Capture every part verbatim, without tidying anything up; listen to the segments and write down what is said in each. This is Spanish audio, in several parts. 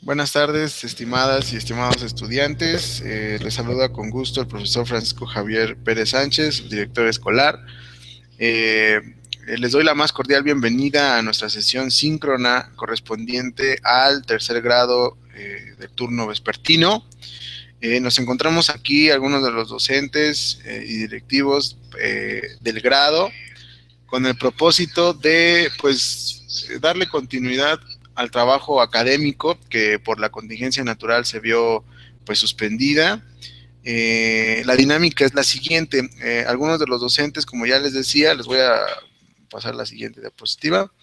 Buenas tardes, estimadas y estimados estudiantes. Eh, les saluda con gusto el profesor Francisco Javier Pérez Sánchez, director escolar. Eh, les doy la más cordial bienvenida a nuestra sesión síncrona correspondiente al tercer grado eh, del turno vespertino. Eh, nos encontramos aquí algunos de los docentes eh, y directivos eh, del grado con el propósito de, pues, darle continuidad al trabajo académico que por la contingencia natural se vio, pues, suspendida. Eh, la dinámica es la siguiente. Eh, algunos de los docentes, como ya les decía, les voy a pasar la siguiente diapositiva.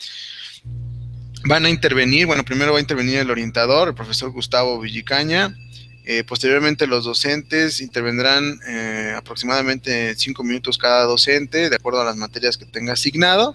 Van a intervenir, bueno, primero va a intervenir el orientador, el profesor Gustavo Villicaña. Eh, posteriormente los docentes intervendrán eh, aproximadamente cinco minutos cada docente, de acuerdo a las materias que tenga asignado.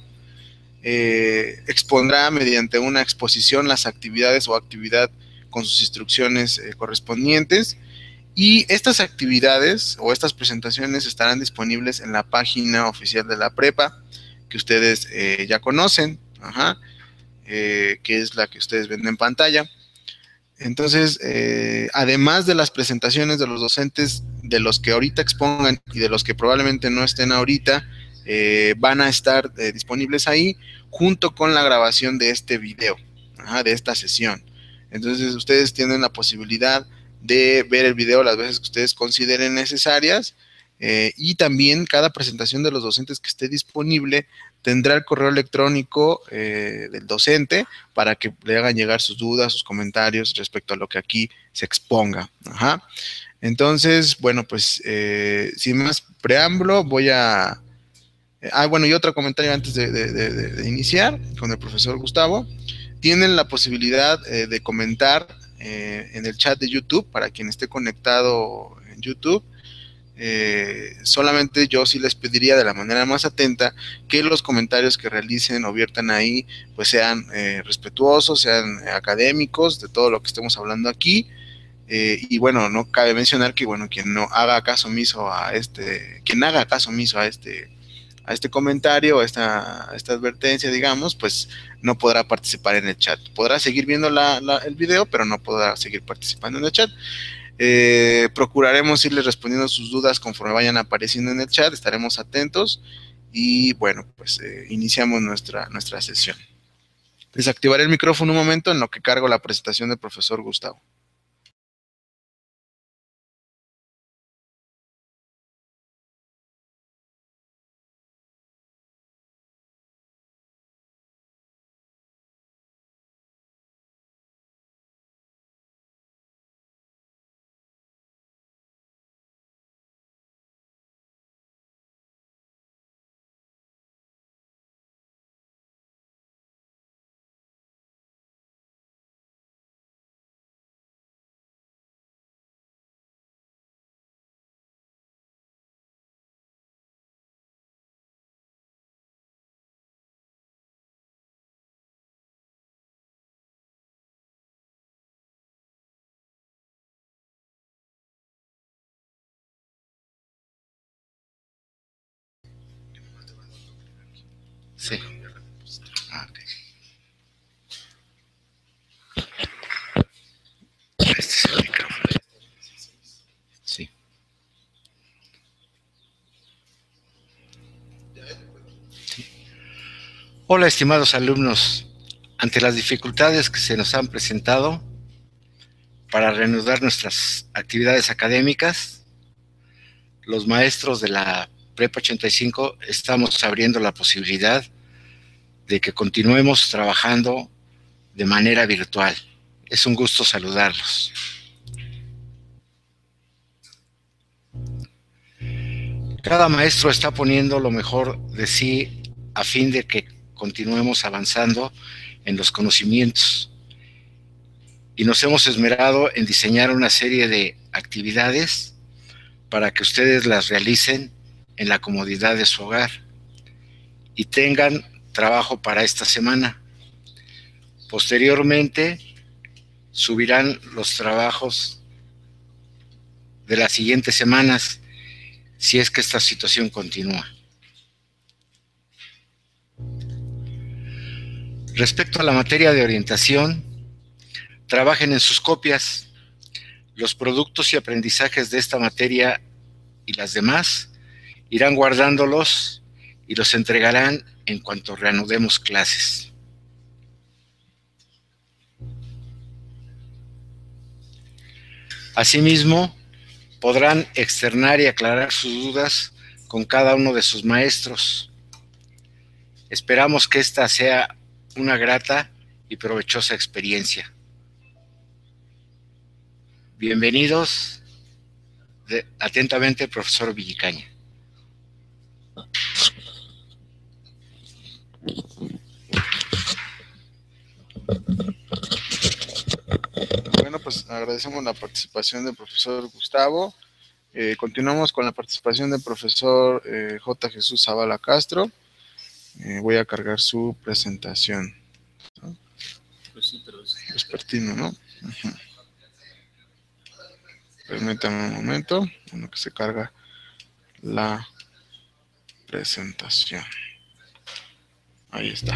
Eh, expondrá mediante una exposición las actividades o actividad con sus instrucciones eh, correspondientes. Y estas actividades o estas presentaciones estarán disponibles en la página oficial de la prepa, que ustedes eh, ya conocen, ajá, eh, que es la que ustedes ven en pantalla. Entonces, eh, además de las presentaciones de los docentes, de los que ahorita expongan y de los que probablemente no estén ahorita, eh, van a estar eh, disponibles ahí, junto con la grabación de este video, ajá, de esta sesión. Entonces, ustedes tienen la posibilidad de ver el video las veces que ustedes consideren necesarias, eh, y también cada presentación de los docentes que esté disponible tendrá el correo electrónico eh, del docente para que le hagan llegar sus dudas, sus comentarios respecto a lo que aquí se exponga. Ajá. Entonces, bueno, pues eh, sin más preámbulo, voy a... Ah, bueno, y otro comentario antes de, de, de, de iniciar con el profesor Gustavo. Tienen la posibilidad eh, de comentar eh, en el chat de YouTube, para quien esté conectado en YouTube. Eh, solamente yo sí les pediría de la manera más atenta que los comentarios que realicen o viertan ahí pues sean eh, respetuosos, sean académicos de todo lo que estemos hablando aquí. Eh, y bueno, no cabe mencionar que bueno, quien no haga caso omiso a este, quien haga caso omiso a este, a este comentario, a esta, a esta advertencia, digamos, pues no podrá participar en el chat. Podrá seguir viendo la, la, el video, pero no podrá seguir participando en el chat. Eh, procuraremos irles respondiendo sus dudas conforme vayan apareciendo en el chat, estaremos atentos y bueno, pues eh, iniciamos nuestra, nuestra sesión. Desactivaré el micrófono un momento en lo que cargo la presentación del profesor Gustavo. Sí. Ah, okay. Este es el micrófono. Sí. Hola, estimados alumnos. Ante las dificultades que se nos han presentado para reanudar nuestras actividades académicas, los maestros de la Prepa ochenta y cinco estamos abriendo la posibilidad de que continuemos trabajando de manera virtual. Es un gusto saludarlos. Cada maestro está poniendo lo mejor de sí a fin de que continuemos avanzando en los conocimientos. Y nos hemos esmerado en diseñar una serie de actividades para que ustedes las realicen en la comodidad de su hogar y tengan trabajo para esta semana. Posteriormente, subirán los trabajos de las siguientes semanas si es que esta situación continúa. Respecto a la materia de orientación, Trabajen en sus copias. Los productos y aprendizajes de esta materia y las demás irán guardándolos y los entregarán en cuanto reanudemos clases. Asimismo, podrán externar y aclarar sus dudas con cada uno de sus maestros. Esperamos que esta sea una grata y provechosa experiencia. Bienvenidos, de, atentamente, profesor Villicaña. Bueno, pues agradecemos la participación del profesor Gustavo. Eh, continuamos con la participación del profesor eh, J. Jesús Zavala Castro. Eh, voy a cargar su presentación. ¿No? Pues sí, pero es... Vespertino, ¿no? Uh-huh. Permítanme un momento, en lo que se carga la presentación. Ahí está.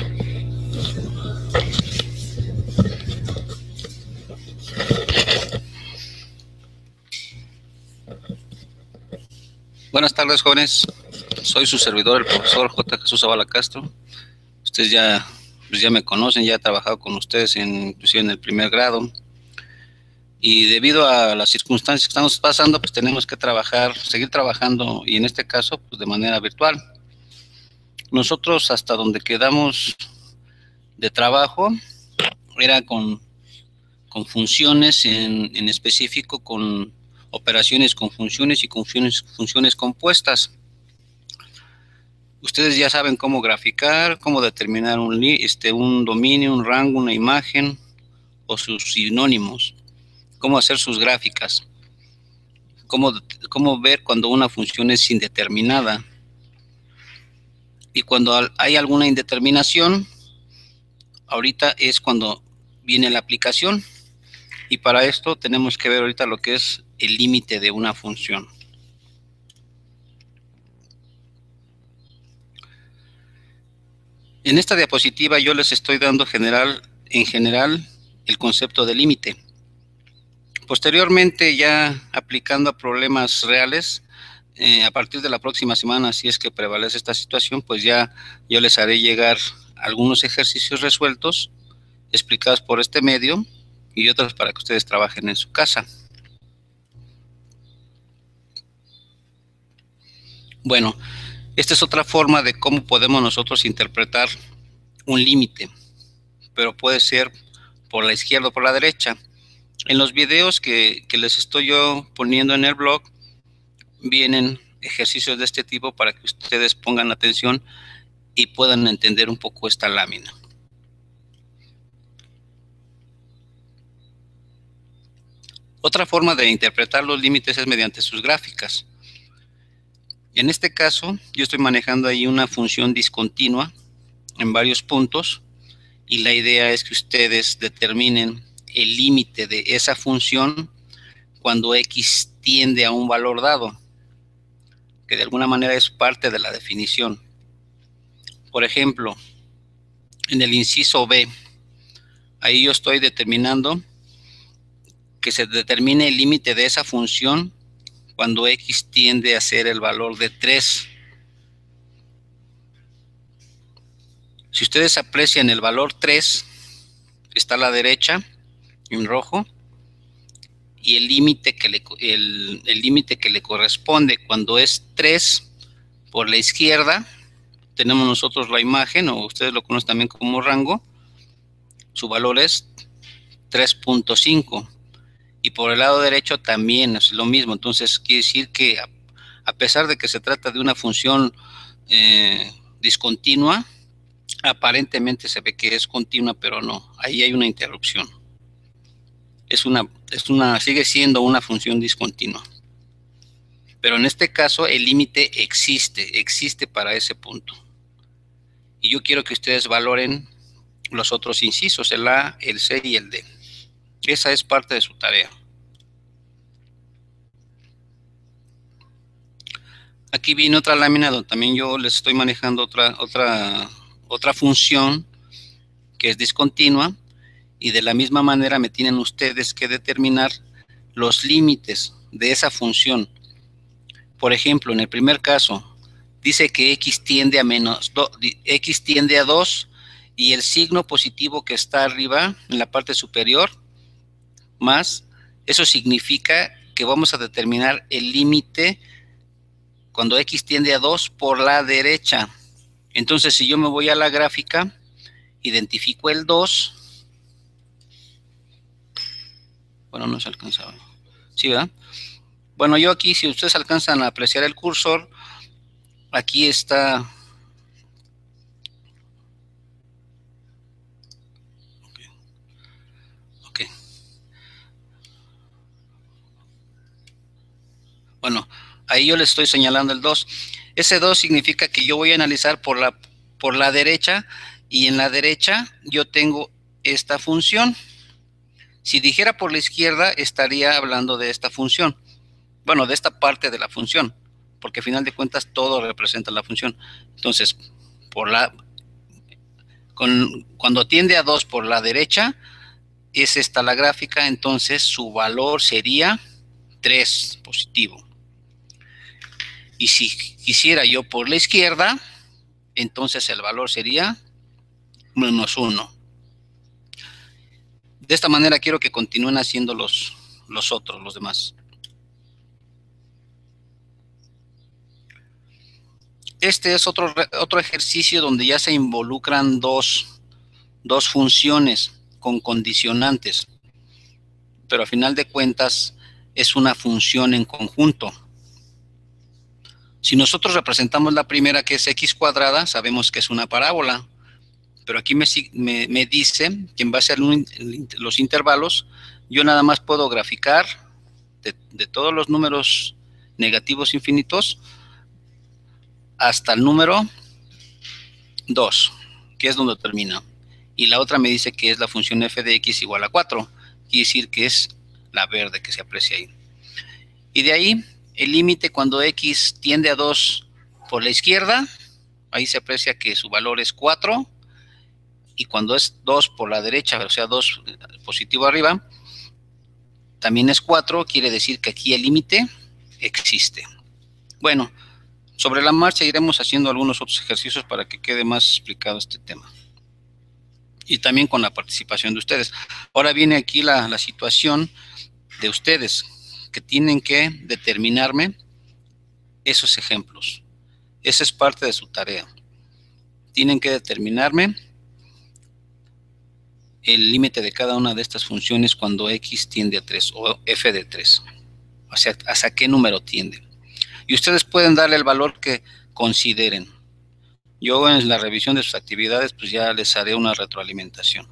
Buenas tardes, jóvenes. Soy su servidor, el profesor J. Jesús Zavala Castro. Ustedes ya, pues ya me conocen, ya he trabajado con ustedes en, inclusive en el primer grado. Y debido a las circunstancias que estamos pasando, pues tenemos que trabajar, seguir trabajando, y en este caso, pues de manera virtual. Nosotros, hasta donde quedamos de trabajo, era con, con funciones, en, en específico con operaciones con funciones y con funciones, funciones compuestas. Ustedes ya saben cómo graficar, cómo determinar un, este, un dominio, un rango, una imagen o sus sinónimos, cómo hacer sus gráficas, cómo, cómo ver cuando una función es indeterminada. Y cuando hay alguna indeterminación, ahorita es cuando viene la aplicación. Y para esto tenemos que ver ahorita lo que es el límite de una función. En esta diapositiva yo les estoy dando general, en general el concepto de límite. Posteriormente, ya aplicando a problemas reales, eh, a partir de la próxima semana, si es que prevalece esta situación, pues ya yo les haré llegar algunos ejercicios resueltos, explicados por este medio, y otros para que ustedes trabajen en su casa. Bueno, esta es otra forma de cómo podemos nosotros interpretar un límite, pero puede ser por la izquierda o por la derecha. En los videos que, que les estoy yo poniendo en el blog, vienen ejercicios de este tipo para que ustedes pongan atención y puedan entender un poco esta lámina. Otra forma de interpretar los límites es mediante sus gráficas. En este caso, yo estoy manejando ahí una función discontinua en varios puntos, y la idea es que ustedes determinen el límite de esa función cuando X tiende a un valor dado, que de alguna manera es parte de la definición. Por ejemplo, en el inciso B, ahí yo estoy determinando que se determine el límite de esa función cuando X tiende a ser el valor de tres. Si ustedes aprecian el valor tres, está a la derecha, en rojo, y el límite que le, el, el límite que le corresponde cuando es tres por la izquierda, tenemos nosotros la imagen, o ustedes lo conocen también como rango, su valor es tres punto cinco, y por el lado derecho también es lo mismo. Entonces quiere decir que a, a pesar de que se trata de una función eh, discontinua, aparentemente se ve que es continua, pero no, ahí hay una interrupción. Es una, es una, sigue siendo una función discontinua. Pero en este caso el límite existe, existe para ese punto. Y yo quiero que ustedes valoren los otros incisos, el A, el C y el D. Esa es parte de su tarea. Aquí viene otra lámina donde también yo les estoy manejando otra, otra, otra función que es discontinua, y de la misma manera me tienen ustedes que determinar los límites de esa función. Por ejemplo, en el primer caso, dice que x tiende a menos do, x tiende a dos y el signo positivo que está arriba en la parte superior más, eso significa que vamos a determinar el límite cuando x tiende a dos por la derecha. Entonces, si yo me voy a la gráfica, identifico el dos. Bueno, no se alcanzaba. ¿Sí, verdad? Bueno, yo aquí, si ustedes alcanzan a apreciar el cursor, aquí está. Ok. Okay. Bueno, ahí yo le estoy señalando el dos. Ese dos significa que yo voy a analizar por la, por la derecha, y en la derecha yo tengo esta función. Si dijera por la izquierda, estaría hablando de esta función. Bueno, de esta parte de la función, porque al final de cuentas todo representa la función. Entonces, por la, con, cuando tiende a dos por la derecha, es esta la gráfica, entonces su valor sería tres positivo. Y si quisiera yo por la izquierda, entonces el valor sería menos uno. De esta manera quiero que continúen haciendo los, los otros, los demás. Este es otro, otro ejercicio donde ya se involucran dos, dos funciones con condicionantes, pero a final de cuentas es una función en conjunto. Si nosotros representamos la primera, que es x cuadrada, sabemos que es una parábola, pero aquí me, me, me dice que en base a los intervalos, yo nada más puedo graficar de, de todos los números negativos infinitos hasta el número dos, que es donde termina. Y la otra me dice que es la función f de x igual a cuatro, quiere decir que es la verde que se aprecia ahí. Y de ahí, el límite cuando x tiende a dos por la izquierda, ahí se aprecia que su valor es cuatro, y cuando es dos por la derecha, o sea, dos positivo arriba, también es cuatro, quiere decir que aquí el límite existe. Bueno, sobre la marcha iremos haciendo algunos otros ejercicios para que quede más explicado este tema. Y también con la participación de ustedes. Ahora viene aquí la, la situación de ustedes, que tienen que determinarme esos ejemplos. Esa es parte de su tarea. Tienen que determinarme el límite de cada una de estas funciones cuando x tiende a tres o f de tres. O sea, ¿hacia qué número tiende? Y ustedes pueden darle el valor que consideren. Yo en la revisión de sus actividades pues ya les haré una retroalimentación.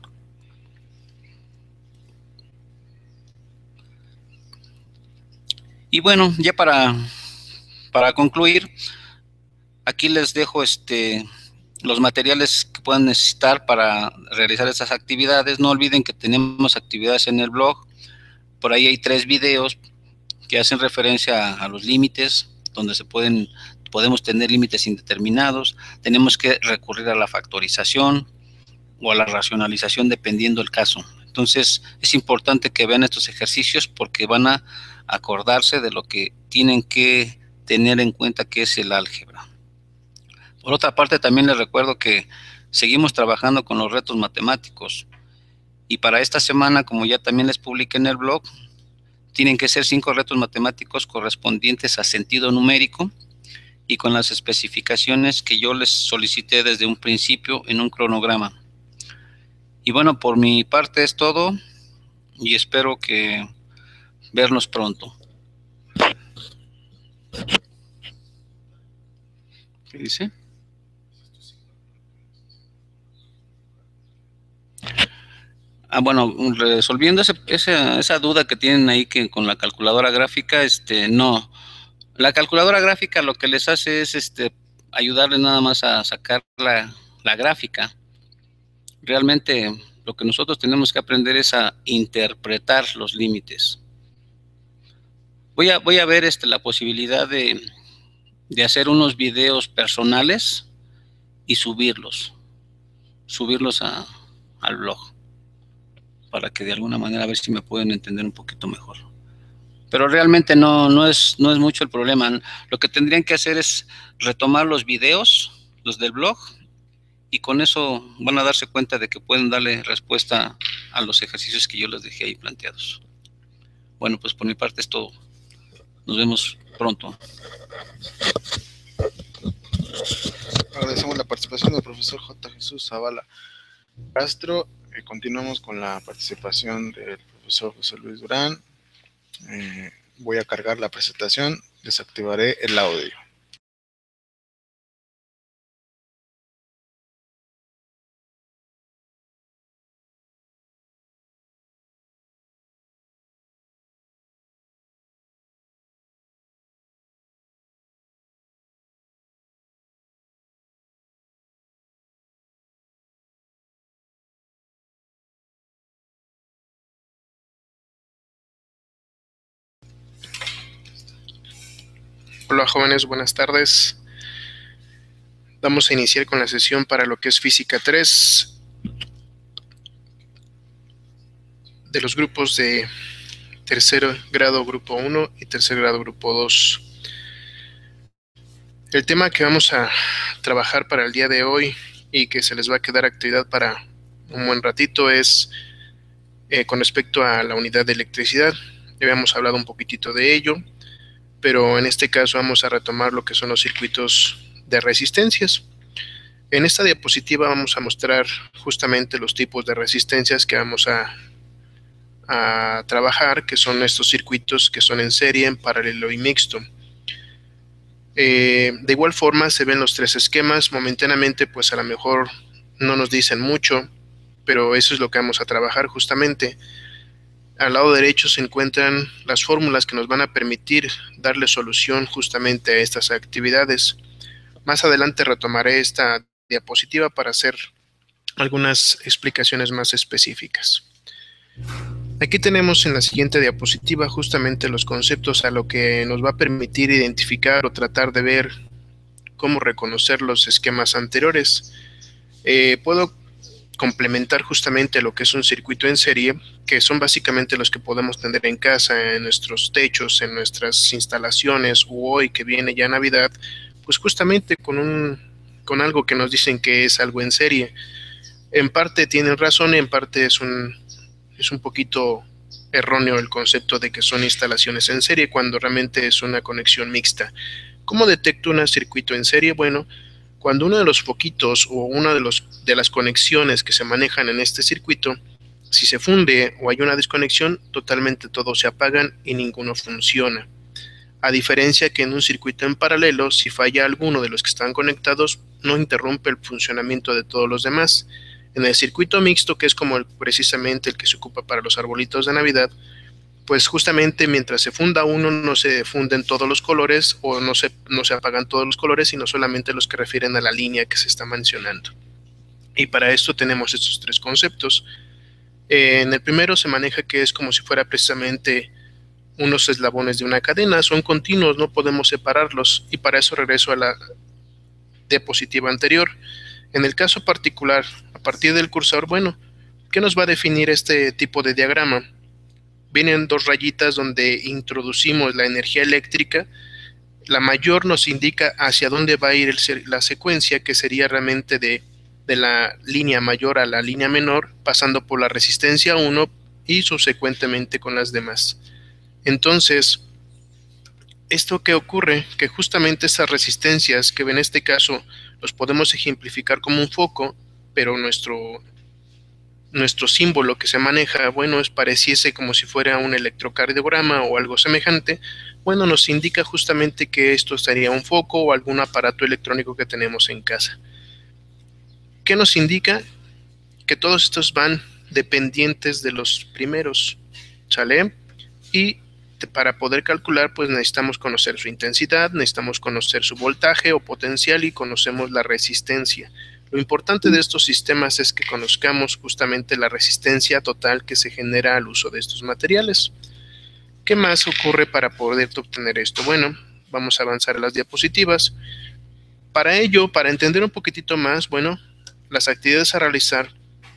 Y bueno, ya para, para concluir, aquí les dejo este, los materiales que puedan necesitar para realizar estas actividades. No olviden que tenemos actividades en el blog. Por ahí hay tres videos que hacen referencia a, a los límites, donde se pueden, podemos tener límites indeterminados. Tenemos que recurrir a la factorización o a la racionalización dependiendo del caso. Entonces, es importante que vean estos ejercicios porque van a acordarse de lo que tienen que tener en cuenta, que es el álgebra. Por otra parte, también les recuerdo que seguimos trabajando con los retos matemáticos. Y para esta semana, como ya también les publiqué en el blog, tienen que ser cinco retos matemáticos correspondientes a sentido numérico y con las especificaciones que yo les solicité desde un principio en un cronograma. Y bueno, por mi parte es todo y espero que vernos pronto. ¿Qué dice? Ah, bueno, resolviendo ese, esa, esa duda que tienen ahí que con la calculadora gráfica, este, no. La calculadora gráfica lo que les hace es este, ayudarles nada más a sacar la, la gráfica. Realmente lo que nosotros tenemos que aprender es a interpretar los límites. Voy a, voy a ver este, la posibilidad de, de hacer unos videos personales y subirlos. Subirlos a, al blog. para que de alguna manera a ver si me pueden entender un poquito mejor. Pero realmente no, no, es, no es mucho el problema. Lo que tendrían que hacer es retomar los videos, los del blog, y con eso van a darse cuenta de que pueden darle respuesta a los ejercicios que yo les dejé ahí planteados. Bueno, pues por mi parte es todo. Nos vemos pronto. Agradecemos la participación del profesor J. Jesús Zavala Castro. Eh, continuamos con la participación del profesor José Luis Durán. Eh, voy a cargar la presentación, desactivaré el audio. Hola jóvenes, buenas tardes. Vamos a iniciar con la sesión para lo que es Física tres de los grupos de tercer grado grupo uno y tercer grado grupo dos. El tema que vamos a trabajar para el día de hoy y que se les va a quedar actividad para un buen ratito es eh, con respecto a la unidad de electricidad. Ya habíamos hablado un poquitito de ello, pero en este caso vamos a retomar lo que son los circuitos de resistencias. En esta diapositiva vamos a mostrar justamente los tipos de resistencias que vamos a, a trabajar, que son estos circuitos que son en serie, en paralelo y mixto. Eh, de igual forma se ven los tres esquemas. Momentáneamente pues a lo mejor no nos dicen mucho, pero eso es lo que vamos a trabajar justamente. Al lado derecho se encuentran las fórmulas que nos van a permitir darle solución justamente a estas actividades. Más adelante retomaré esta diapositiva para hacer algunas explicaciones más específicas. Aquí tenemos en la siguiente diapositiva justamente los conceptos a lo que nos va a permitir identificar o tratar de ver cómo reconocer los esquemas anteriores. Eh, puedo complementar justamente lo que es un circuito en serie, que son básicamente los que podemos tener en casa, en nuestros techos, en nuestras instalaciones, o hoy que viene ya Navidad, pues justamente con, un, con algo que nos dicen que es algo en serie. En parte tienen razón y en parte es un, es un poquito erróneo el concepto de que son instalaciones en serie cuando realmente es una conexión mixta. ¿Cómo detecto un circuito en serie? Bueno, cuando uno de los foquitos o una de, los, de las conexiones que se manejan en este circuito, si se funde o hay una desconexión, totalmente todos se apagan y ninguno funciona. A diferencia que en un circuito en paralelo, si falla alguno de los que están conectados, no interrumpe el funcionamiento de todos los demás. En el circuito mixto, que es como el, precisamente el que se ocupa para los arbolitos de Navidad, pues justamente mientras se funda uno no se funden todos los colores o no se, no se apagan todos los colores, sino solamente los que refieren a la línea que se está mencionando. Y para esto tenemos estos tres conceptos. Eh, en el primero se maneja que es como si fuera precisamente unos eslabones de una cadena, son continuos, no podemos separarlos, y para eso regreso a la diapositiva anterior. En el caso particular, a partir del cursor, bueno, ¿qué nos va a definir este tipo de diagrama? Vienen dos rayitas donde introducimos la energía eléctrica. La mayor nos indica hacia dónde va a ir el, la secuencia, que sería realmente de, de la línea mayor a la línea menor, pasando por la resistencia uno y subsecuentemente con las demás. Entonces, ¿esto qué ocurre? Que justamente esas resistencias, que en este caso los podemos ejemplificar como un foco, pero nuestro... nuestro símbolo que se maneja, bueno, es pareciese como si fuera un electrocardiograma o algo semejante, bueno, nos indica justamente que esto sería un foco o algún aparato electrónico que tenemos en casa. ¿Qué nos indica? Que todos estos van dependientes de los primeros, ¿sale? Y para poder calcular, pues necesitamos conocer su intensidad, necesitamos conocer su voltaje o potencial y conocemos la resistencia. Lo importante de estos sistemas es que conozcamos justamente la resistencia total que se genera al uso de estos materiales. ¿Qué más ocurre para poder obtener esto? Bueno, vamos a avanzar a las diapositivas. Para ello, para entender un poquitito más, bueno, las actividades a realizar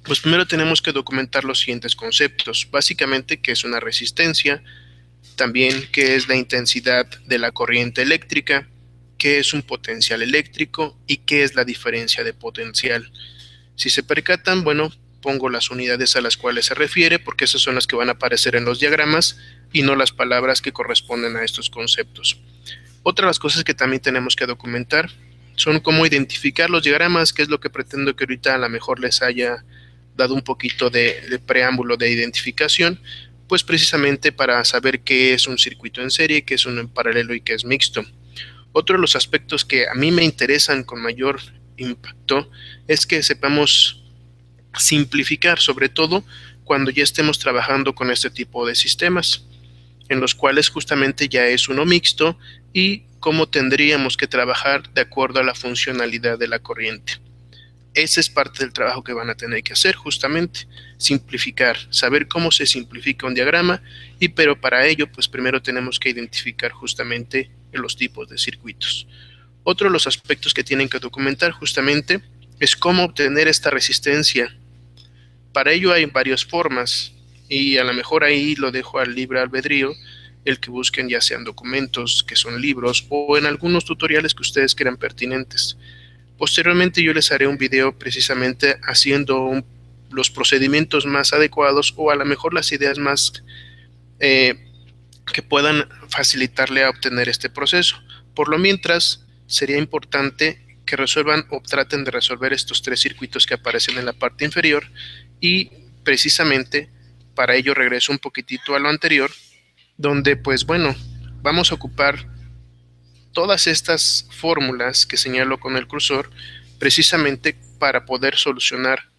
Pues primero tenemos que documentar los siguientes conceptos. Básicamente, qué es una resistencia, también qué es la intensidad de la corriente eléctrica, qué es un potencial eléctrico y qué es la diferencia de potencial. Si se percatan, bueno, pongo las unidades a las cuales se refiere, porque esas son las que van a aparecer en los diagramas y no las palabras que corresponden a estos conceptos. Otra de las cosas que también tenemos que documentar son cómo identificar los diagramas, que es lo que pretendo que ahorita a lo mejor les haya dado un poquito de, de preámbulo de identificación, pues precisamente para saber qué es un circuito en serie, qué es uno en paralelo y qué es mixto. Otro de los aspectos que a mí me interesan con mayor impacto es que sepamos simplificar, sobre todo cuando ya estemos trabajando con este tipo de sistemas, en los cuales justamente ya es uno mixto y cómo tendríamos que trabajar de acuerdo a la funcionalidad de la corriente. Ese es parte del trabajo que van a tener que hacer, justamente, simplificar, saber cómo se simplifica un diagrama, y pero para ello, pues primero tenemos que identificar justamente los tipos de circuitos. Otro de los aspectos que tienen que documentar justamente es cómo obtener esta resistencia. Para ello hay varias formas, y a lo mejor ahí lo dejo al libre albedrío, el que busquen ya sean documentos, que son libros, o en algunos tutoriales que ustedes crean pertinentes. Posteriormente yo les haré un video precisamente haciendo un, los procedimientos más adecuados o a lo mejor las ideas más eh, que puedan facilitarle a obtener este proceso. Por lo mientras, sería importante que resuelvan o traten de resolver estos tres circuitos que aparecen en la parte inferior, y precisamente para ello regreso un poquitito a lo anterior, donde pues bueno, vamos a ocupar todas estas fórmulas que señalo con el cursor precisamente para poder solucionar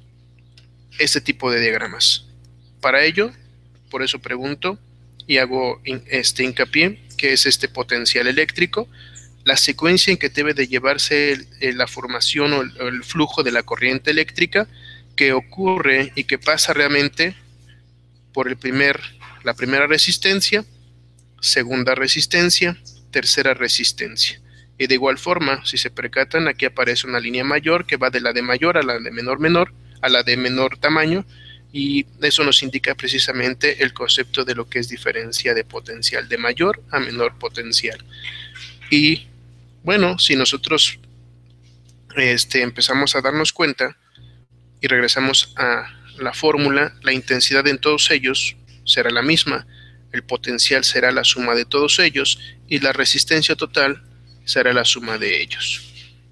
este tipo de diagramas. Para ello, por eso pregunto y hago este hincapié, que es este potencial eléctrico, la secuencia en que debe de llevarse el, el, la formación o el, el flujo de la corriente eléctrica que ocurre y que pasa realmente por el primer, la primera resistencia, segunda resistencia, tercera resistencia. Y de igual forma, si se percatan, aquí aparece una línea mayor que va de la de mayor a la de menor menor, a la de menor tamaño, y eso nos indica precisamente el concepto de lo que es diferencia de potencial, de mayor a menor potencial. Y bueno, si nosotros este, empezamos a darnos cuenta y regresamos a la fórmula, la intensidad en todos ellos será la misma, el potencial será la suma de todos ellos y la resistencia total será la suma de ellos.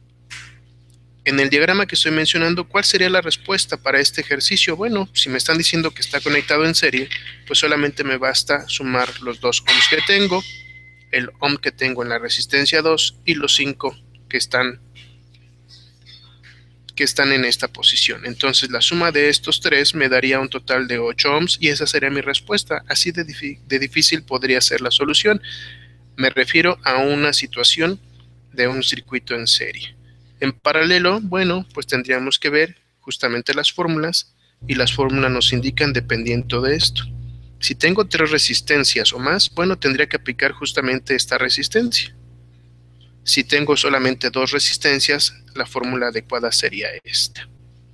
En el diagrama que estoy mencionando, ¿cuál sería la respuesta para este ejercicio? Bueno, si me están diciendo que está conectado en serie, pues solamente me basta sumar los dos ohms que tengo, el ohm que tengo en la resistencia dos y los cinco que están, que están en esta posición. Entonces la suma de estos tres me daría un total de ocho ohms y esa sería mi respuesta. Así de, de difícil podría ser la solución. Me refiero a una situación de un circuito en serie. En paralelo, bueno, pues tendríamos que ver justamente las fórmulas, y las fórmulas nos indican dependiendo de esto. Si tengo tres resistencias o más, bueno, tendría que aplicar justamente esta resistencia. Si tengo solamente dos resistencias, la fórmula adecuada sería esta.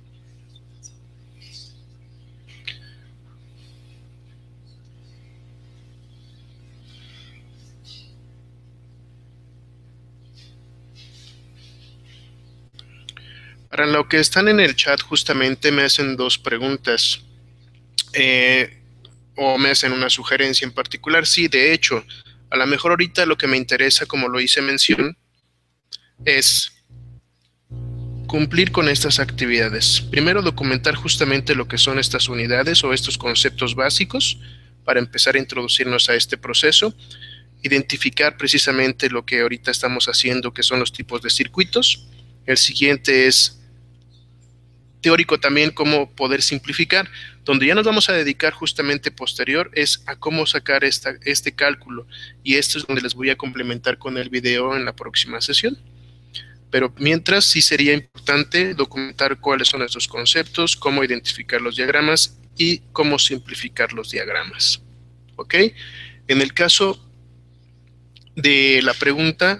Para lo que están en el chat, justamente me hacen dos preguntas. Eh, o me hacen una sugerencia en particular. Sí, de hecho, a lo mejor ahorita lo que me interesa, como lo hice mención, es cumplir con estas actividades. Primero, documentar justamente lo que son estas unidades o estos conceptos básicos para empezar a introducirnos a este proceso. Identificar precisamente lo que ahorita estamos haciendo, que son los tipos de circuitos. El siguiente es teórico también, cómo poder simplificar. Donde ya nos vamos a dedicar justamente posterior es a cómo sacar esta, este cálculo, y esto es donde les voy a complementar con el video en la próxima sesión. Pero mientras sí sería importante documentar cuáles son estos conceptos, cómo identificar los diagramas y cómo simplificar los diagramas. ¿Ok? En el caso de la pregunta,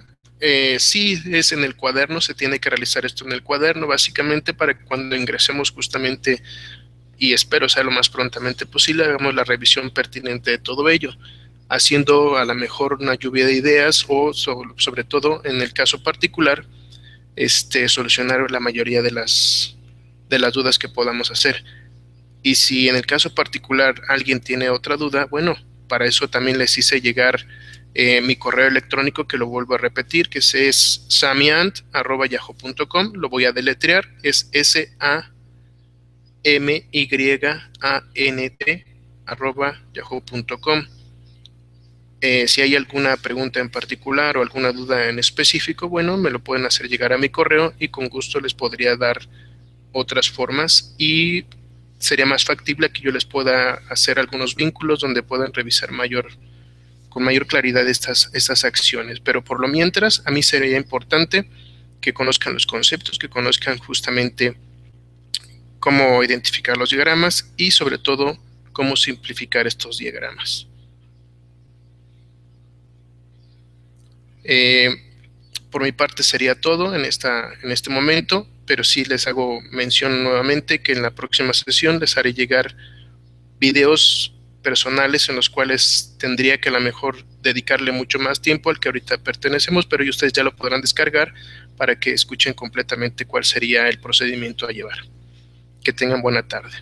Eh, sí, es en el cuaderno, se tiene que realizar esto en el cuaderno, básicamente para que cuando ingresemos justamente, y espero sea lo más prontamente posible, hagamos la revisión pertinente de todo ello, haciendo a lo mejor una lluvia de ideas o sobre, sobre todo en el caso particular, este, solucionar la mayoría de las, de las dudas que podamos hacer. Y si en el caso particular alguien tiene otra duda, bueno, para eso también les hice llegar eh, mi correo electrónico, que lo vuelvo a repetir, que es samiant arroba yahoo punto com. Lo voy a deletrear, es S A M Y A N T arroba yahoo punto com. Eh, si hay alguna pregunta en particular o alguna duda en específico, bueno, me lo pueden hacer llegar a mi correo y con gusto les podría dar otras formas, y sería más factible que yo les pueda hacer algunos vínculos donde puedan revisar mayor, con mayor claridad estas, estas acciones. Pero por lo mientras, a mí sería importante que conozcan los conceptos, que conozcan justamente cómo identificar los diagramas y sobre todo cómo simplificar estos diagramas. Eh, por mi parte sería todo en, esta, en este momento, pero sí les hago mención nuevamente que en la próxima sesión les haré llegar videos personales en los cuales tendría que a lo mejor dedicarle mucho más tiempo al que ahorita pertenecemos, pero ustedes ya lo podrán descargar para que escuchen completamente cuál sería el procedimiento a llevar. Que tengan buena tarde.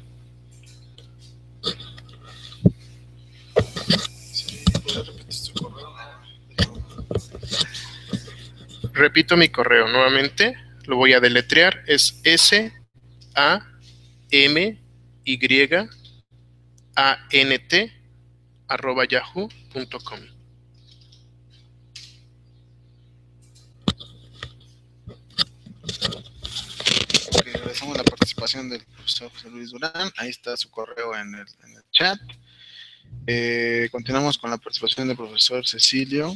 Repito mi correo nuevamente, lo voy a deletrear, es S A M Y A N T arroba yahoo punto com. Agradecemos la participación del profesor José Luis Durán. Ahí está su correo en el, en el chat. Eh, continuamos con la participación del profesor Cecilio.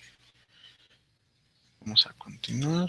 Vamos a continuar.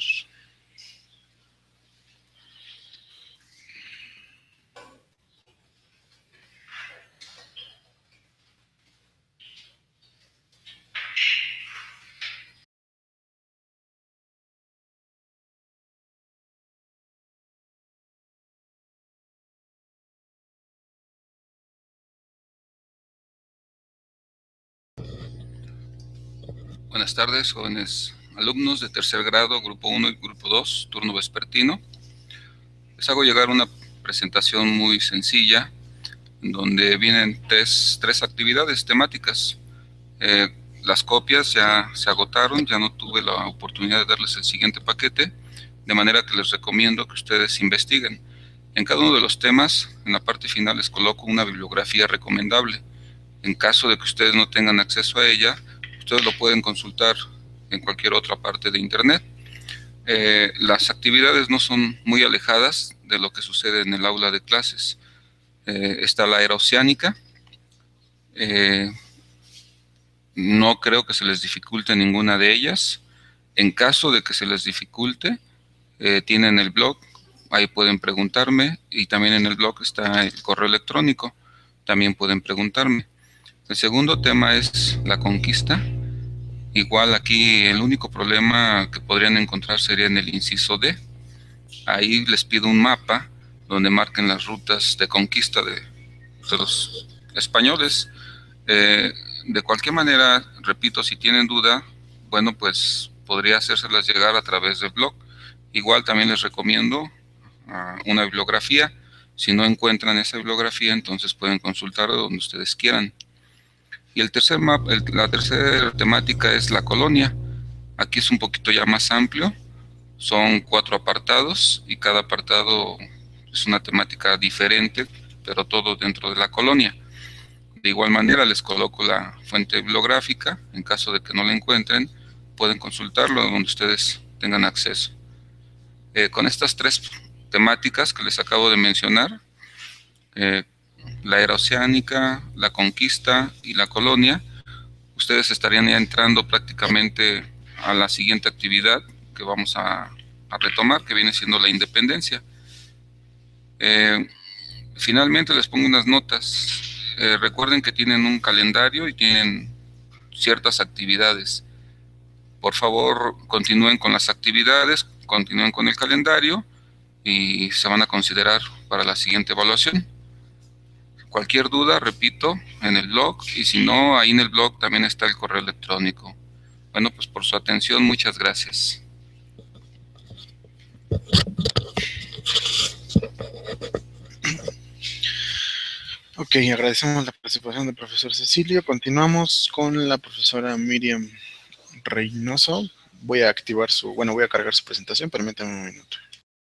Buenas tardes, jóvenes alumnos de tercer grado, grupo uno y grupo dos, turno vespertino. Les hago llegar una presentación muy sencilla, donde vienen tres, tres actividades temáticas. Eh, las copias ya se agotaron, ya no tuve la oportunidad de darles el siguiente paquete, de manera que les recomiendo que ustedes investiguen. En cada uno de los temas, en la parte final les coloco una bibliografía recomendable. En caso de que ustedes no tengan acceso a ella, ustedes lo pueden consultar en cualquier otra parte de internet. Eh, las actividades no son muy alejadas de lo que sucede en el aula de clases. Eh, está la era oceánica. Eh, no creo que se les dificulte ninguna de ellas. En caso de que se les dificulte, eh, tienen el blog, ahí pueden preguntarme, y también en el blog está el correo electrónico, también pueden preguntarme. El segundo tema es la conquista. Igual aquí el único problema que podrían encontrar sería en el inciso D. Ahí les pido un mapa donde marquen las rutas de conquista de, de los españoles. Eh, de cualquier manera, repito, si tienen duda, bueno, pues podría hacérselas llegar a través del blog. Igual también les recomiendo uh, una bibliografía. Si no encuentran esa bibliografía, entonces pueden consultar donde ustedes quieran. Y el tercer mapa, el, la tercera temática es la colonia. Aquí es un poquito ya más amplio. Son cuatro apartados y cada apartado es una temática diferente, pero todo dentro de la colonia. De igual manera les coloco la fuente bibliográfica. En caso de que no la encuentren, pueden consultarlo donde ustedes tengan acceso. Eh, con estas tres temáticas que les acabo de mencionar, eh, la era oceánica, la conquista y la colonia, ustedes estarían ya entrando prácticamente a la siguiente actividad que vamos a, a retomar, que viene siendo la independencia. Eh, finalmente les pongo unas notas. Eh, recuerden que tienen un calendario y tienen ciertas actividades. Por favor, continúen con las actividades, continúen con el calendario y se van a considerar para la siguiente evaluación. Cualquier duda, repito, en el blog, y si no, ahí en el blog también está el correo electrónico. Bueno, pues por su atención, muchas gracias. Ok, agradecemos la participación del profesor Cecilio. Continuamos con la profesora Miriam Reynoso. Voy a activar su, bueno, voy a cargar su presentación, permítanme un minuto.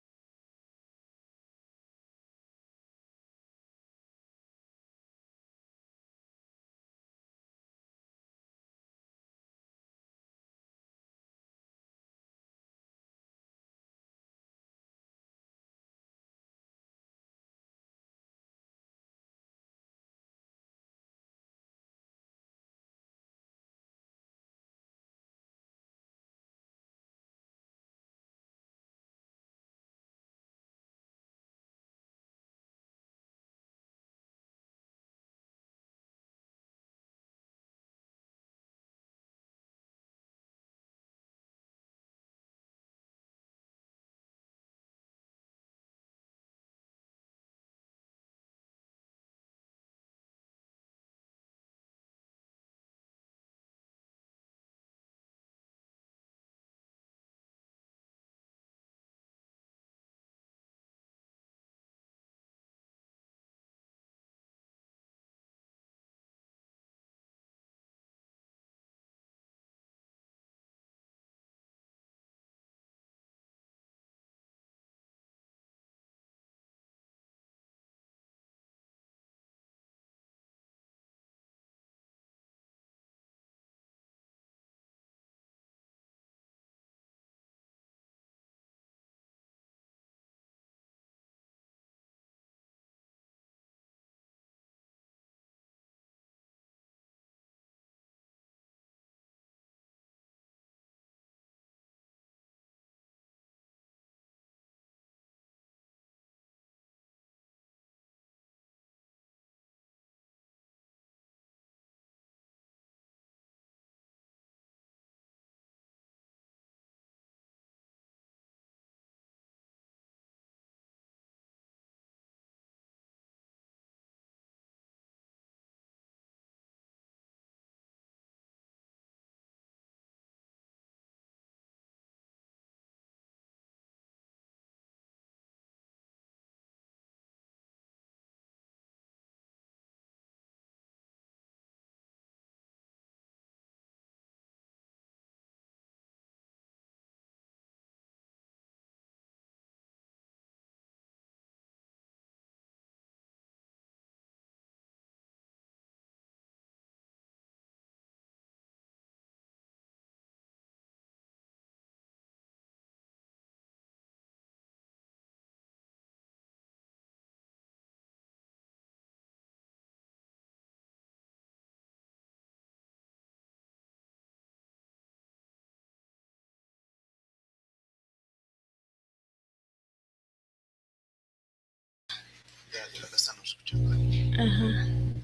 Ajá.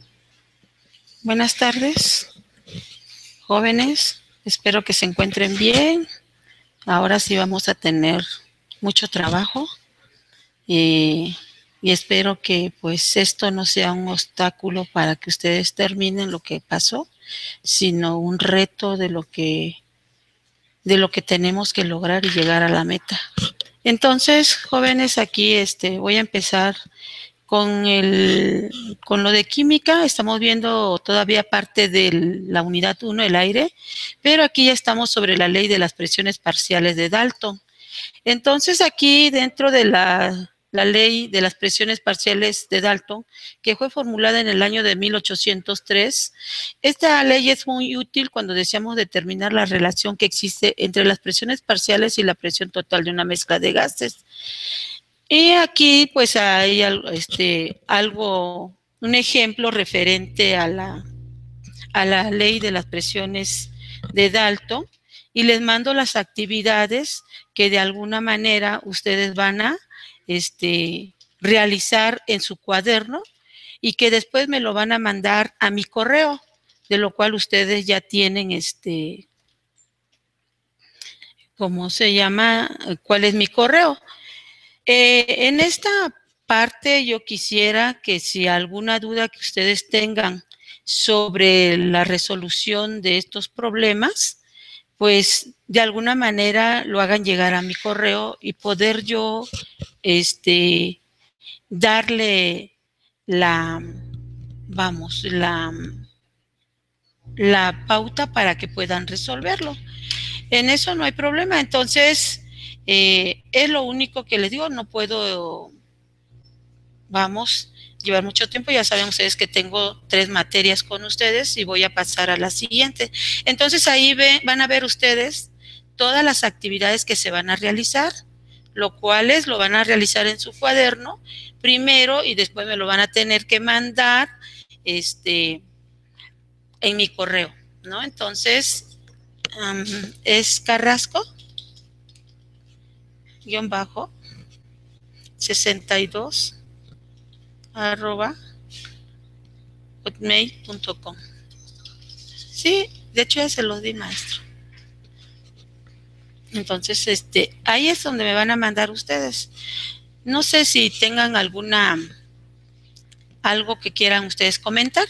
Buenas tardes, jóvenes. Espero que se encuentren bien. Ahora sí vamos a tener mucho trabajo y, y espero que pues esto no sea un obstáculo para que ustedes terminen lo que pasó, sino un reto de lo que de lo que tenemos que lograr y llegar a la meta. Entonces, jóvenes, aquí este voy a empezar con el con lo de química. Estamos viendo todavía parte de la unidad uno, el aire, pero aquí ya estamos sobre la ley de las presiones parciales de Dalton. Entonces, aquí dentro de la, la ley de las presiones parciales de Dalton, que fue formulada en el año de mil ochocientos tres, esta ley es muy útil cuando deseamos determinar la relación que existe entre las presiones parciales y la presión total de una mezcla de gases. Y aquí pues hay este, algo, un ejemplo referente a la, a la ley de las presiones de Dalton, y les mando las actividades que de alguna manera ustedes van a este, realizar en su cuaderno y que después me lo van a mandar a mi correo, de lo cual ustedes ya tienen este ¿cómo se llama? ¿Cuál es mi correo? Eh, en esta parte yo quisiera que si alguna duda que ustedes tengan sobre la resolución de estos problemas, pues de alguna manera lo hagan llegar a mi correo y poder yo este, darle la, vamos, la, la pauta para que puedan resolverlo. En eso no hay problema. Entonces, eh, es lo único que les digo, no puedo, vamos, llevar mucho tiempo. Ya saben ustedes que tengo tres materias con ustedes y voy a pasar a la siguiente. Entonces, ahí ve, van a ver ustedes todas las actividades que se van a realizar, lo cuales lo van a realizar en su cuaderno primero y después me lo van a tener que mandar este, en mi correo, ¿no? Entonces, um, es Carrasco, guión bajo, sesenta y dos, arroba, hotmail punto com. Sí, de hecho ya se los di, maestro. Entonces, este, ahí es donde me van a mandar ustedes. No sé si tengan alguna, algo que quieran ustedes comentar.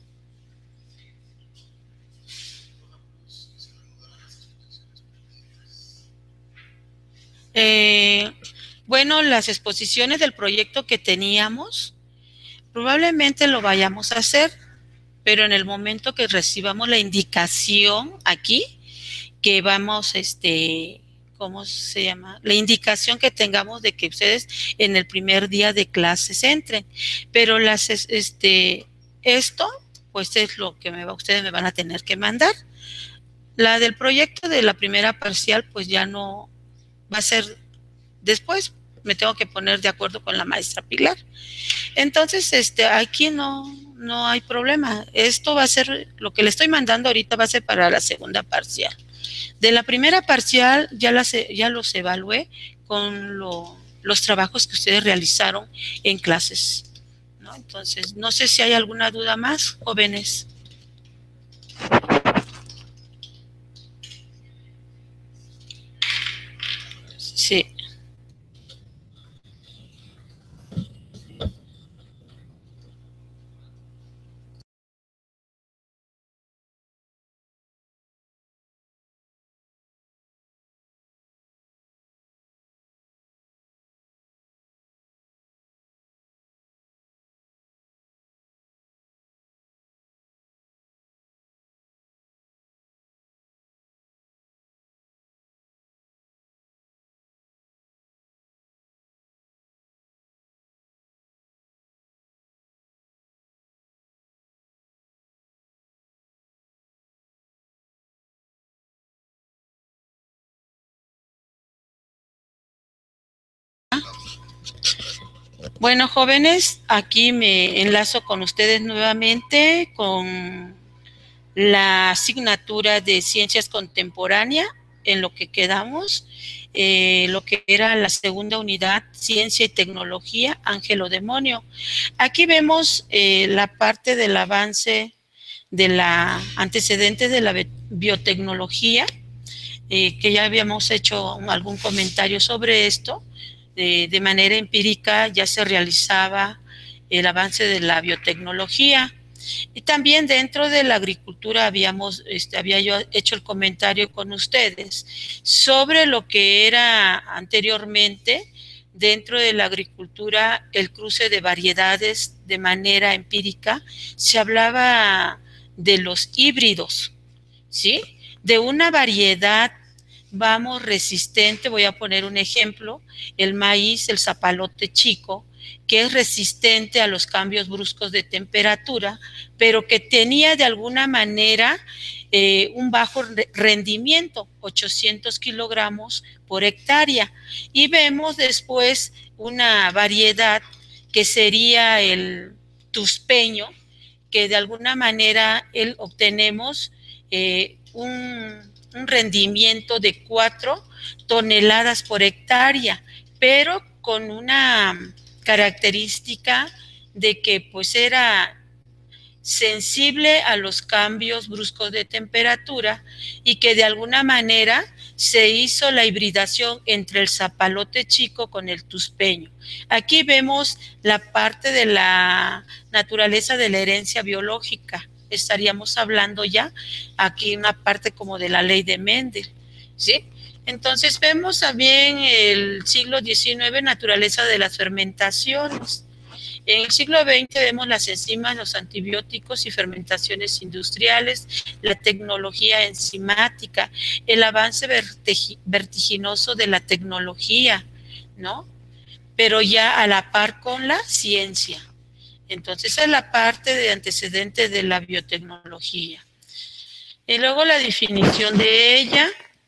Eh, bueno, las exposiciones del proyecto que teníamos, probablemente lo vayamos a hacer, pero en el momento que recibamos la indicación aquí, que vamos, este, ¿cómo se llama? La indicación que tengamos de que ustedes en el primer día de clases entren. Pero las, este, esto, pues es lo que me va, ustedes me van a tener que mandar. La del proyecto de la primera parcial, pues ya no va a ser después. Me tengo que poner de acuerdo con la maestra Pilar. Entonces, este, aquí no, no hay problema. Esto va a ser, lo que le estoy mandando ahorita va a ser para la segunda parcial. De la primera parcial ya, las, ya los evalué con lo, los trabajos que ustedes realizaron en clases, ¿no? Entonces, no sé si hay alguna duda más, jóvenes. Sí. Bueno, jóvenes, aquí me enlazo con ustedes nuevamente con la asignatura de Ciencias Contemporáneas, en lo que quedamos, eh, lo que era la segunda unidad, Ciencia y Tecnología, Ángel o Demonio. Aquí vemos eh, la parte del avance de la antecedente de la biotecnología, eh, que ya habíamos hecho algún comentario sobre esto. De, de manera empírica ya se realizaba el avance de la biotecnología. Y también dentro de la agricultura habíamos, este, había yo hecho el comentario con ustedes sobre lo que era anteriormente dentro de la agricultura el cruce de variedades de manera empírica. Se hablaba de los híbridos, ¿sí? De una variedad, vamos, resistente. Voy a poner un ejemplo: el maíz, el zapalote chico, que es resistente a los cambios bruscos de temperatura, pero que tenía de alguna manera eh, un bajo rendimiento, ochocientos kilogramos por hectárea. Y vemos después una variedad que sería el tuspeño, que de alguna manera el, obtenemos eh, un, un rendimiento de cuatro toneladas por hectárea, pero con una característica de que pues era sensible a los cambios bruscos de temperatura y que de alguna manera se hizo la hibridación entre el zapalote chico con el tuspeño. Aquí vemos la parte de la naturaleza de la herencia biológica. Estaríamos hablando ya aquí una parte como de la ley de Mendel, ¿sí? Entonces vemos también el siglo diecinueve, naturaleza de las fermentaciones. En el siglo veinte vemos las enzimas, los antibióticos y fermentaciones industriales, la tecnología enzimática, el avance vertiginoso de la tecnología, ¿no? Pero ya a la par con la ciencia. Entonces es la parte de antecedente de la biotecnología. Y luego la definición de ella,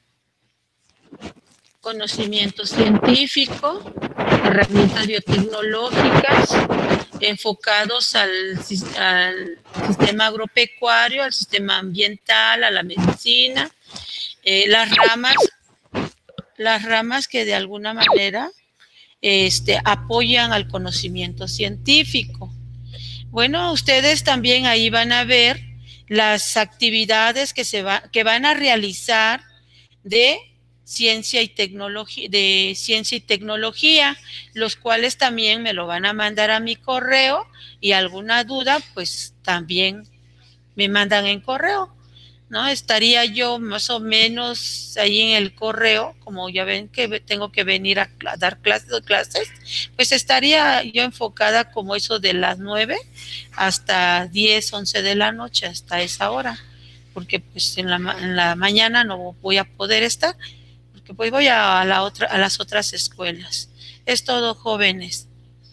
conocimiento científico, herramientas biotecnológicas enfocados al, al sistema agropecuario, al sistema ambiental, a la medicina, eh, las ramas, las ramas que de alguna manera este, apoyan al conocimiento científico. Bueno, ustedes también ahí van a ver las actividades que se va, que van a realizar de ciencia y tecnología, de ciencia y tecnología, los cuales también me lo van a mandar a mi correo y alguna duda, pues también me mandan en correo, ¿no? Estaría yo más o menos ahí en el correo, como ya ven que tengo que venir a, a dar clases, clases, pues estaría yo enfocada como eso de las nueve hasta diez, once de la noche, hasta esa hora, porque pues en la, en la mañana no voy a poder estar, porque pues voy a, la otra, a las otras escuelas. Es todo, jóvenes.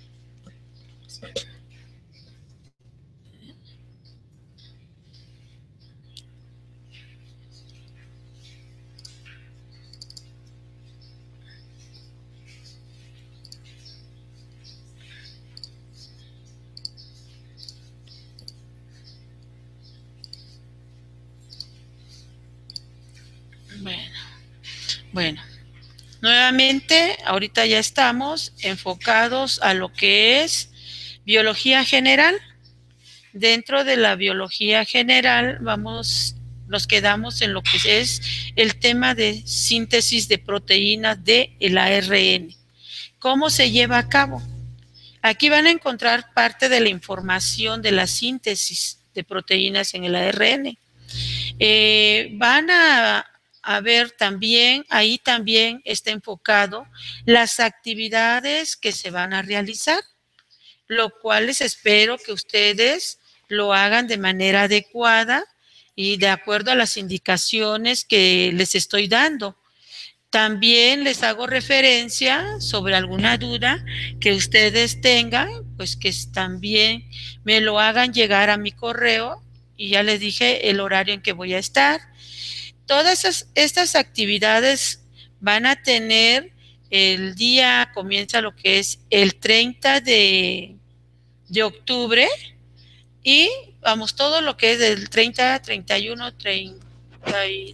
Bueno, bueno, nuevamente, ahorita ya estamos enfocados a lo que es biología general. Dentro de la biología general, vamos, nos quedamos en lo que es el tema de síntesis de proteínas del A R N. ¿Cómo se lleva a cabo? Aquí van a encontrar parte de la información de la síntesis de proteínas en el A R N. Eh, van a, a ver también, ahí también está enfocado las actividades que se van a realizar, lo cual les espero que ustedes lo hagan de manera adecuada y de acuerdo a las indicaciones que les estoy dando. También les hago referencia sobre alguna duda que ustedes tengan, pues que también me lo hagan llegar a mi correo y ya les dije el horario en que voy a estar. Todas esas, estas actividades van a tener el día, comienza lo que es el treinta de, de octubre y vamos, todo lo que es del treinta, treinta y uno, treinta y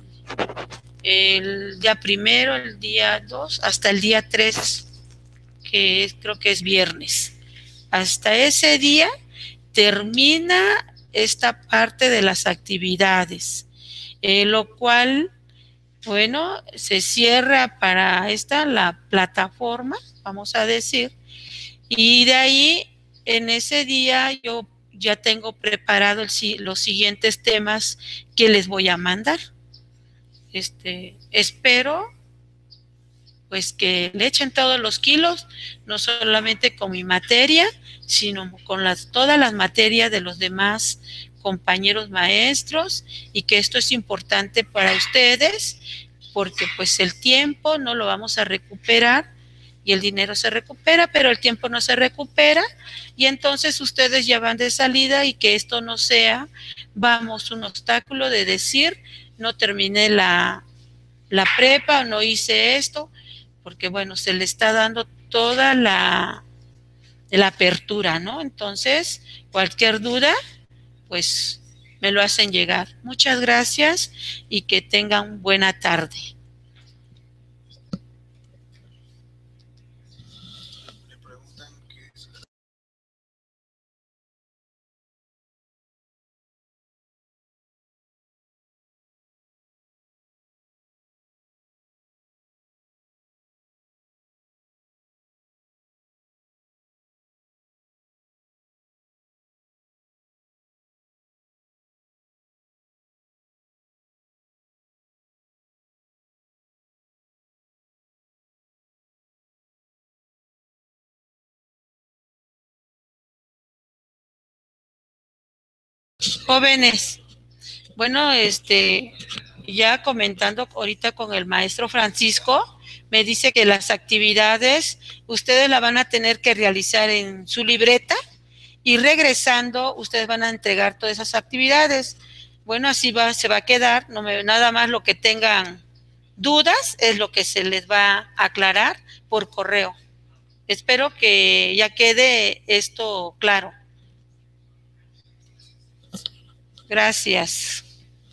el día primero, el día dos, hasta el día tres, que es, creo que es viernes. Hasta ese día termina esta parte de las actividades, eh, lo cual, bueno, se cierra para esta la plataforma, vamos a decir, y de ahí, en ese día, yo ya tengo preparado el, los siguientes temas que les voy a mandar. Este, espero pues que le echen todos los kilos, no solamente con mi materia, sino con las, todas las materias de los demás compañeros maestros, y que esto es importante para ustedes, porque pues el tiempo no lo vamos a recuperar, y el dinero se recupera, pero el tiempo no se recupera, y entonces ustedes ya van de salida, y que esto no sea, vamos, un obstáculo de decir, no terminé la, la prepa, no hice esto, porque bueno, se le está dando toda la, la apertura, ¿no? Entonces, cualquier duda, pues me lo hacen llegar. Muchas gracias y que tengan buena tarde. Jóvenes, bueno, este, ya comentando ahorita con el maestro Francisco, me dice que las actividades ustedes la van a tener que realizar en su libreta y regresando ustedes van a entregar todas esas actividades. Bueno, así va, se va a quedar, no me, nada más lo que tengan dudas es lo que se les va a aclarar por correo. Espero que ya quede esto claro. Gracias.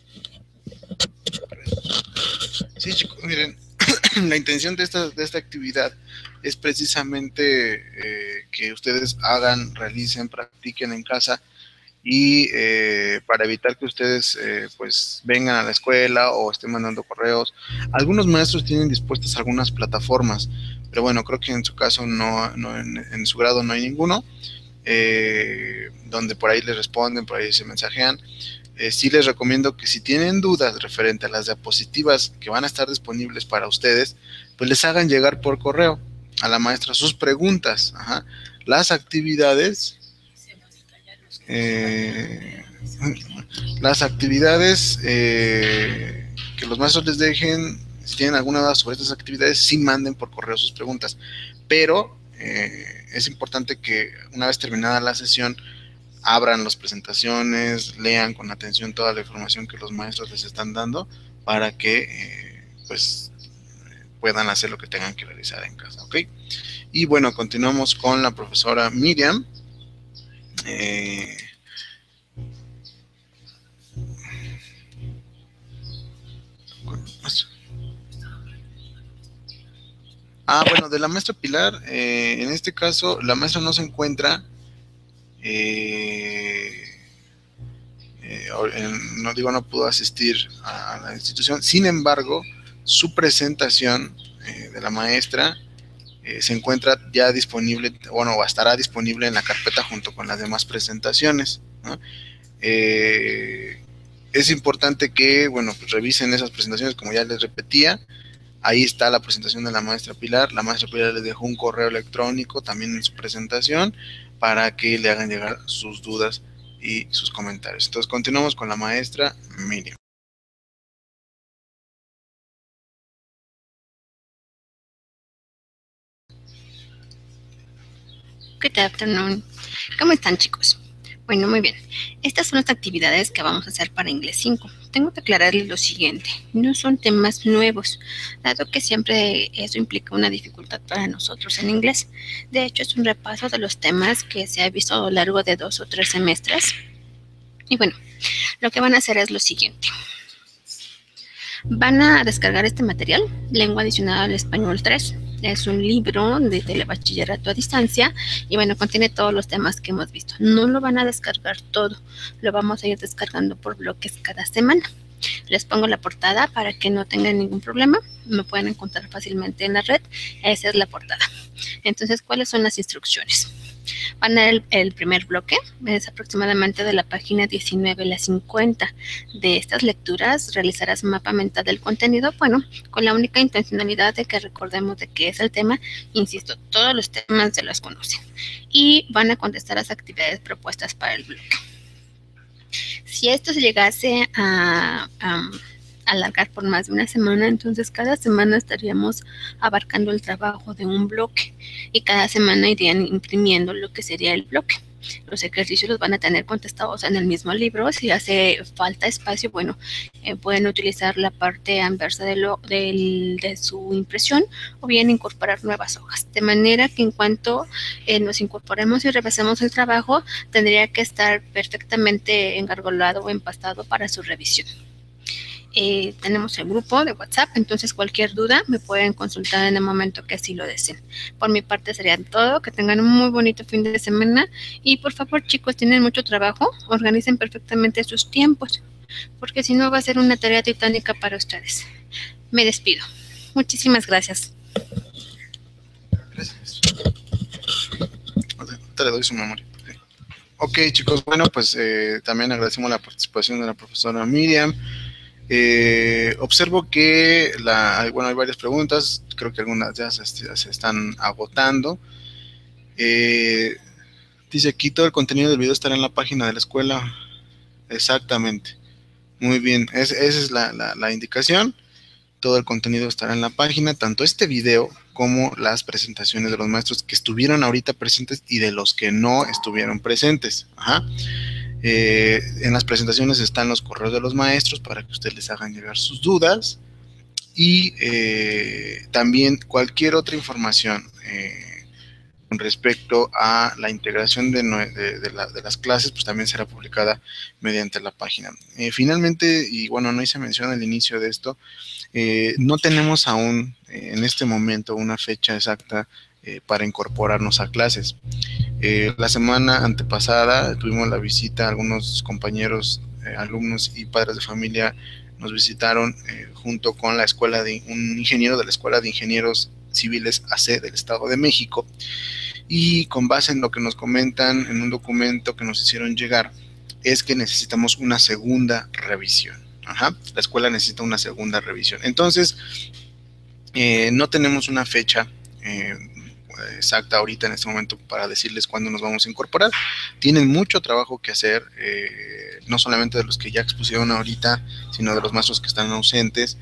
Sí, chicos, miren, la intención de esta, de esta actividad es precisamente eh, que ustedes hagan, realicen, practiquen en casa y eh, para evitar que ustedes eh, pues vengan a la escuela o estén mandando correos. Algunos maestros tienen dispuestas algunas plataformas, pero bueno, creo que en su caso no, no en, en su grado no hay ninguno, eh, donde por ahí les responden, por ahí se mensajean. Eh, sí les recomiendo que si tienen dudas referente a las diapositivas que van a estar disponibles para ustedes, pues les hagan llegar por correo a la maestra sus preguntas. Ajá. Las actividades, eh, las actividades eh, que los maestros les dejen, si tienen alguna duda sobre estas actividades, sí manden por correo sus preguntas. Pero eh, es importante que una vez terminada la sesión, abran las presentaciones, lean con atención toda la información que los maestros les están dando para que eh, pues puedan hacer lo que tengan que realizar en casa, ¿ok? Y bueno, continuamos con la profesora Miriam. Eh, ah, bueno, de la maestra Pilar, eh, en este caso la maestra no se encuentra. Eh, Eh, no digo no pudo asistir a la institución, sin embargo su presentación eh, de la maestra eh, se encuentra ya disponible, bueno, estará disponible en la carpeta junto con las demás presentaciones, ¿no? Eh, es importante que, bueno, pues revisen esas presentaciones, como ya les repetía. Ahí está la presentación de la maestra Pilar. La maestra Pilar les dejó un correo electrónico también en su presentación para que le hagan llegar sus dudas y sus comentarios. Entonces continuamos con la maestra Miriam. Good afternoon. ¿Cómo están, chicos? Bueno, muy bien. Estas son las actividades que vamos a hacer para Inglés cinco. Tengo que aclararles lo siguiente. No son temas nuevos, dado que siempre eso implica una dificultad para nosotros en inglés. De hecho, es un repaso de los temas que se ha visto a lo largo de dos o tres semestres. Y bueno, lo que van a hacer es lo siguiente. Van a descargar este material, Lengua Adicional al Español tres. Es un libro de telebachillerato a distancia y bueno, contiene todos los temas que hemos visto. No lo van a descargar todo, lo vamos a ir descargando por bloques cada semana. Les pongo la portada para que no tengan ningún problema. Me pueden encontrar fácilmente en la red. Esa es la portada. Entonces, ¿cuáles son las instrucciones? Van a el, el primer bloque, es aproximadamente de la página diecinueve a la cincuenta. De estas lecturas realizarás mapa mental del contenido, bueno, con la única intencionalidad de que recordemos de qué es el tema. Insisto, todos los temas se los conocen. Y van a contestar las actividades propuestas para el bloque. Si esto se llegase a... a alargar por más de una semana, entonces cada semana estaríamos abarcando el trabajo de un bloque y cada semana irían imprimiendo lo que sería el bloque. Los ejercicios los van a tener contestados en el mismo libro. Si hace falta espacio, bueno, eh, pueden utilizar la parte anversa de, lo, de, de su impresión o bien incorporar nuevas hojas. De manera que en cuanto eh, nos incorporemos y repasemos el trabajo, tendría que estar perfectamente engargolado o empastado para su revisión. Eh, tenemos el grupo de WhatsApp, entonces cualquier duda me pueden consultar en el momento que así lo deseen. Por mi parte sería todo, que tengan un muy bonito fin de semana y por favor, chicos, tienen mucho trabajo, organicen perfectamente sus tiempos, porque si no va a ser una tarea titánica para ustedes. Me despido. Muchísimas gracias. Gracias. Te le doy su memoria. Ok, chicos, bueno, pues eh, también agradecemos la participación de la profesora Miriam. Eh, observo que la, bueno, hay varias preguntas, creo que algunas ya se, se están agotando. Eh, dice aquí, todo el contenido del video estará en la página de la escuela. Exactamente. Muy bien, es, esa es la, la, la indicación. Todo el contenido estará en la página, tanto este video como las presentaciones de los maestros que estuvieron ahorita presentes y de los que no estuvieron presentes. Ajá. Eh, en las presentaciones están los correos de los maestros para que ustedes les hagan llegar sus dudas y eh, también cualquier otra información eh, con respecto a la integración de, de, de, la, de las clases, pues también será publicada mediante la página. Eh, finalmente, y bueno, no hice mención al inicio de esto, eh, no tenemos aún eh, en este momento una fecha exacta eh, para incorporarnos a clases. Eh, la semana antepasada tuvimos la visita, algunos compañeros, eh, alumnos y padres de familia nos visitaron eh, junto con la escuela de un ingeniero de la Escuela de Ingenieros Civiles A C del Estado de México, y con base en lo que nos comentan en un documento que nos hicieron llegar, es que necesitamos una segunda revisión. Ajá, la escuela necesita una segunda revisión. Entonces, eh, no tenemos una fecha eh, exacta ahorita en este momento para decirles cuándo nos vamos a incorporar. Tienen mucho trabajo que hacer, eh, no solamente de los que ya expusieron ahorita, sino de los maestros que están ausentes.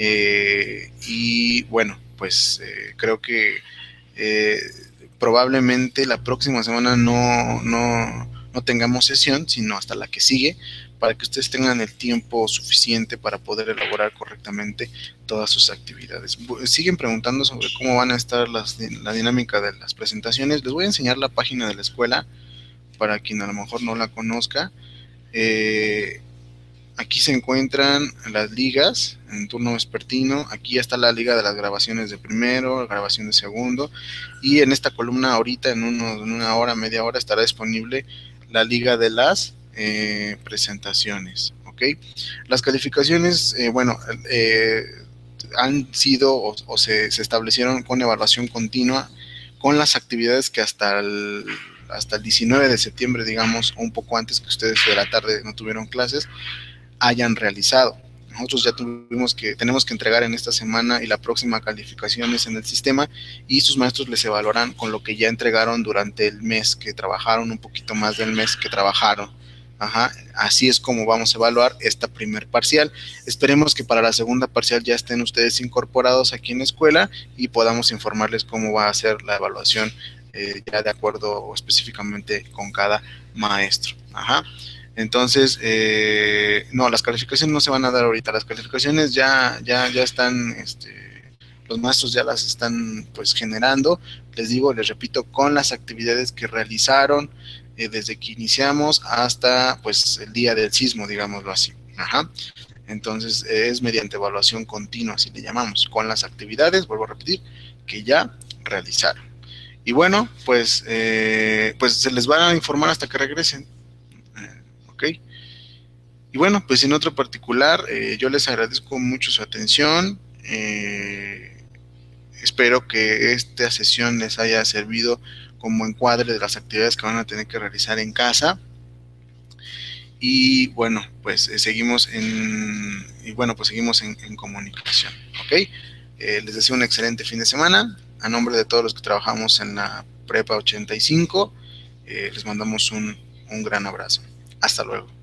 Eh, y bueno, pues eh, creo que eh, probablemente la próxima semana no, no, no tengamos sesión, sino hasta la que sigue, para que ustedes tengan el tiempo suficiente para poder elaborar correctamente todas sus actividades. Siguen preguntando sobre cómo van a estar las, la dinámica de las presentaciones. Les voy a enseñar la página de la escuela para quien a lo mejor no la conozca. Eh, aquí se encuentran las ligas en turno vespertino. Aquí ya está la liga de las grabaciones de primero, grabación de segundo, y en esta columna ahorita en, uno, en una hora, media hora estará disponible la liga de las Eh, presentaciones, ¿ok? Las calificaciones, eh, bueno, eh, han sido o, o se, se establecieron con evaluación continua con las actividades que hasta el, hasta el diecinueve de septiembre, digamos, o un poco antes que ustedes de la tarde no tuvieron clases, hayan realizado. Nosotros ya tuvimos que, tenemos que entregar en esta semana y la próxima calificaciones en el sistema, y sus maestros les evaluarán con lo que ya entregaron durante el mes que trabajaron, un poquito más del mes que trabajaron. Ajá, así es como vamos a evaluar esta primer parcial. Esperemos que para la segunda parcial ya estén ustedes incorporados aquí en la escuela y podamos informarles cómo va a ser la evaluación eh, ya de acuerdo específicamente con cada maestro. Ajá. Entonces, eh, no, las calificaciones no se van a dar ahorita, las calificaciones ya, ya, ya están, este, los maestros ya las están pues generando, les digo, les repito, con las actividades que realizaron eh, desde que iniciamos hasta pues el día del sismo, digámoslo así. Ajá. Entonces es mediante evaluación continua, así le llamamos, con las actividades, vuelvo a repetir, que ya realizaron. Y bueno, pues, eh, pues se les va a informar hasta que regresen. Ok. Y bueno, pues en otro particular, eh, yo les agradezco mucho su atención. Eh, espero que esta sesión les haya servido como encuadre de las actividades que van a tener que realizar en casa. Y bueno, pues eh, seguimos en y bueno, pues seguimos en, en comunicación. Ok. Eh, les deseo un excelente fin de semana. A nombre de todos los que trabajamos en la Prepa ochenta y cinco, eh, les mandamos un, un gran abrazo. Hasta luego.